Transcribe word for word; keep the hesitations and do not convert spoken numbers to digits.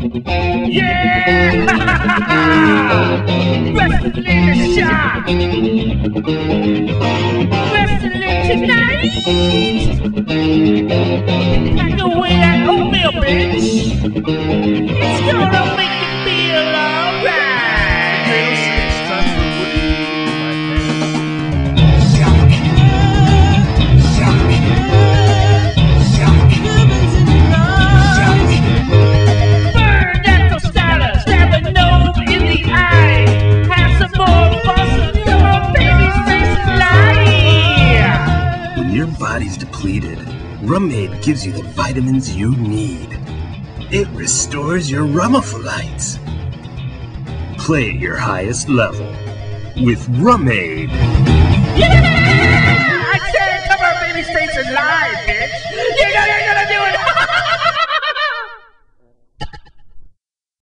Yeah! Wrestling in the shop! Wrestling tonight! Pack away that oatmeal, bitch! It's gonna make you feel alright! Hail Six times for Woody, my friend. Burn that tostada, stab a nose in the eye. Have some more fun, your baby's face is lying. When your body's depleted, Rum Ade gives you the vitamins you need. It restores your rumophilites. Play at your highest level with Rum Ade. Yeah! I said, come on, baby's face is lying, bitch. You know, you know.